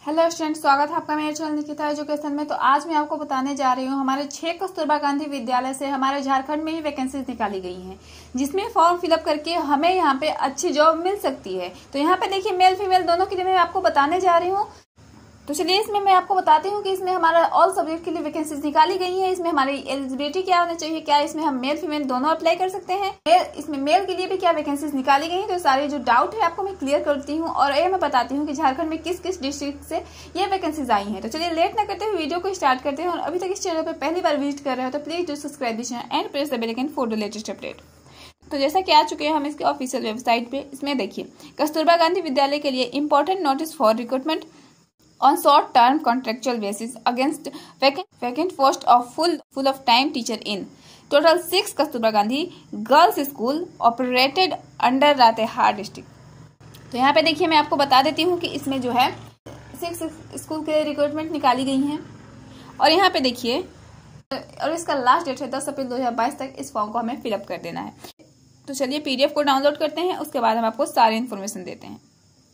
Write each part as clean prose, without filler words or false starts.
Hello student, स्वागत है आपका मेरे चैनल निकिता एजुकेशन में। तो आज मैं आपको बताने जा रही हूँ हमारे 6 कस्तूरबा गांधी विद्यालय से हमारे झारखंड में ही वैकेंसीज निकाली गई हैं, जिसमें फॉर्म फिलअप करके हमें यहाँ पे अच्छी जॉब मिल सकती है। तो यहाँ पे देखिए, मेल फीमेल दोनों के लिए मैं आपको बताने जा रही हूँ। तो चलिए इसमें मैं आपको बताती हूँ कि इसमें हमारा ऑल सब्जेक्ट के लिए वैकेंसीज निकाली गई है। इसमें हमारी एलिजिबिलिटी क्या होनी चाहिए, क्या इसमें हम मेल फीमेल दोनों अप्लाई कर सकते हैं, इसमें मेल के लिए भी क्या वैकेंसीज निकाली गई है। तो सारे जो डाउट है आपको मैं क्लियर करती हूँ और ये मैं बताती हूँ कि झारखंड में किस किस डिस्ट्रिक्ट से ये वैकेंसीज आई हैं। तो चलिए लेट ना करते हुए वीडियो को स्टार्ट करते हैं। और अभी तक इस चैनल पर पहली बार विजिट कर रहे हो तो please do subscribe this channel and press the bell icon for the latest update. तो जैसा कि आ चुके हैं हम इसके ऑफिशियल वेबसाइट पे। इसमें देखिए, कस्तूरबा गांधी विद्यालय के लिए important notice for recruitment on short term contractual basis against vacant post of full of time teacher in total 6 Kasturba Gandhi girls school operated under Latehar district. तो यहाँ पे देखिए, मैं आपको बता देती हूँ कि इसमें जो है 6 स्कूल के रिक्रूटमेंट निकाली गई हैं। और यहाँ पे देखिए, और इसका लास्ट डेट है 10 अप्रैल 2022 तक इस फॉर्म को हमें फिलअप कर देना है। तो चलिए पीडीएफ को डाउनलोड करते हैं, उसके बाद हम आपको सारी इन्फॉर्मेशन देते हैं।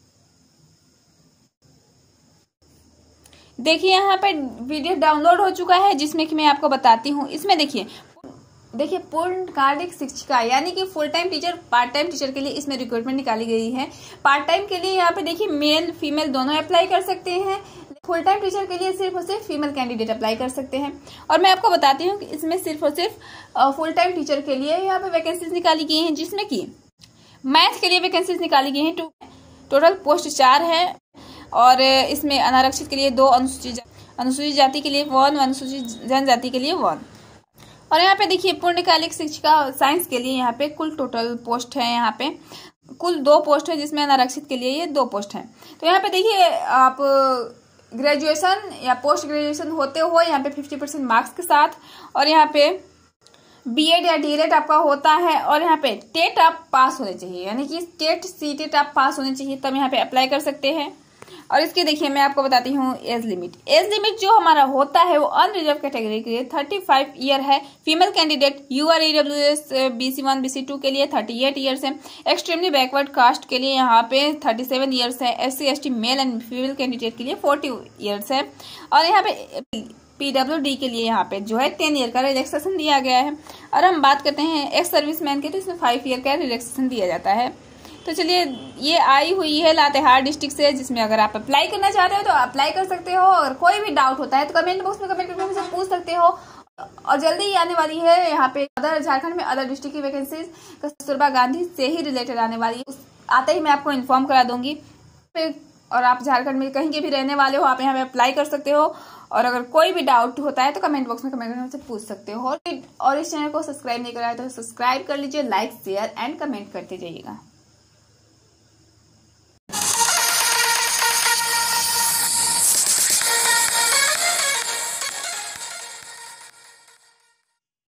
देखिए यहाँ पे पीडीएफ डाउनलोड हो चुका है, जिसमें कि मैं आपको बताती हूँ। इसमें देखिए पूर्णकालिक शिक्षिका यानी कि full time teacher, part time teacher के लिए इसमें रिक्रूटमेंट निकाली गई है। पार्ट टाइम के लिए यहाँ पे देखिए मेल फीमेल दोनों अप्लाई कर सकते हैं। फुल टाइम टीचर के लिए सिर्फ और सिर्फ फीमेल कैंडिडेट अप्लाई कर सकते हैं। और मैं आपको बताती हूँ कि इसमें सिर्फ और सिर्फ फुल टाइम टीचर के लिए यहाँ पे वैकेंसीज निकाली गई है, जिसमें की मैथ के लिए वैकेंसीज निकाली गई है। टोटल पोस्ट 4 है। और इसमें अनारक्षित के लिए 2, अनुसूचित जाति के लिए 1, अनुसूचित जनजाति के लिए 1। और यहाँ पे देखिए पूर्णकालिक शिक्षिका साइंस के लिए यहाँ पे कुल टोटल पोस्ट है, यहाँ पे कुल 2 पोस्ट है, जिसमें अनारक्षित के लिए ये 2 पोस्ट हैं। तो यहाँ पे देखिए, आप ग्रेजुएशन या पोस्ट ग्रेजुएशन होते हो यहाँ पे 50% मार्क्स के साथ, और यहाँ पे बीएड या डीएलएड आपका होता है, और यहाँ पे टेट आप पास होने चाहिए, यानी कि टेट सीटेट आप पास होने चाहिए, तब यहाँ पे अप्लाई कर सकते हैं। और इसके देखिए मैं आपको बताती हूँ एज लिमिट जो हमारा होता है वो अनरिजर्व कैटेगरी के लिए 35 ईयर है। Female candidate यूआर EWS BC1 BC2 के लिए 38 ईयर्स है। एक्सट्रीमली बैकवर्ड कास्ट के लिए यहाँ पे 37 ईयर्स है। SC ST male and female candidate के लिए 40 ईयर्स है। और यहाँ पे PWD के लिए यहाँ पे जो है 10 ईयर का रिलैक्सेशन दिया गया है। और हम बात करते हैं एक्स सर्विसमैन के, तो इसमें 5 ईयर का रिलैक्सेशन दिया जाता है। तो चलिए, ये आई हुई है लातेहार डिस्ट्रिक्ट से, जिसमें अगर आप अप्लाई करना चाहते हो तो अप्लाई कर सकते हो। अगर कोई भी डाउट होता है तो कमेंट बॉक्स में कमेंट करके मुझसे पूछ सकते हो। और जल्दी ही आने वाली है यहाँ पे झारखंड में अदर डिस्ट्रिक्ट की वैकेंसीज कस्तूरबा गांधी से ही रिलेटेड आने वाली है। आते ही मैं आपको इन्फॉर्म करा दूंगी। और आप झारखंड में कहीं के भी रहने वाले हो, आप यहाँ पे अप्लाई कर सकते हो। और अगर कोई भी डाउट होता है तो कमेंट बॉक्स में कमेंट करके मुझसे पूछ सकते हो। और इस चैनल को सब्सक्राइब नहीं करा है तो सब्सक्राइब कर लीजिए, लाइक शेयर एंड कमेंट करते जाइएगा।